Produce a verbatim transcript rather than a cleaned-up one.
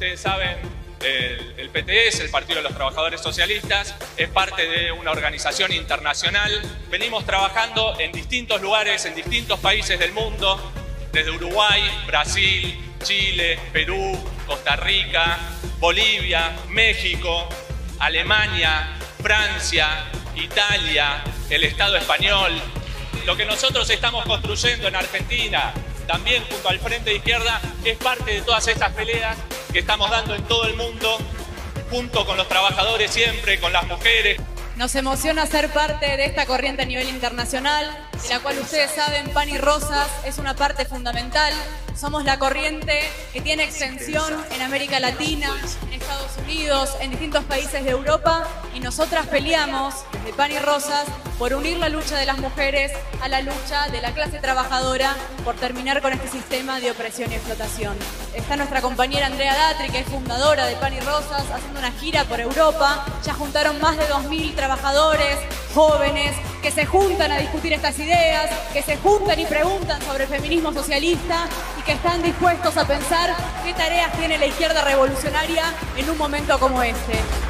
ustedes saben, el, el P T S, el Partido de los Trabajadores Socialistas, es parte de una organización internacional. Venimos trabajando en distintos lugares, en distintos países del mundo, desde Uruguay, Brasil, Chile, Perú, Costa Rica, Bolivia, México, Alemania, Francia, Italia, el Estado español. Lo que nosotros estamos construyendo en Argentina, también junto al Frente de Izquierda, es parte de todas estas peleas que estamos dando en todo el mundo, junto con los trabajadores siempre, con las mujeres. Nos emociona ser parte de esta corriente a nivel internacional, de la cual ustedes saben, Pan y Rosas es una parte fundamental. Somos la corriente que tiene extensión en América Latina, en Estados Unidos, en distintos países de Europa, y nosotras peleamos desde Pan y Rosas por unir la lucha de las mujeres a la lucha de la clase trabajadora por terminar con este sistema de opresión y explotación. Está nuestra compañera Andrea Datri, que es fundadora de Pan y Rosas, haciendo una gira por Europa. Ya juntaron más de dos mil trabajadores, jóvenes, que se juntan a discutir estas ideas, que se juntan y preguntan sobre el feminismo socialista y que están dispuestos a pensar qué tareas tiene la izquierda revolucionaria en un momento como este.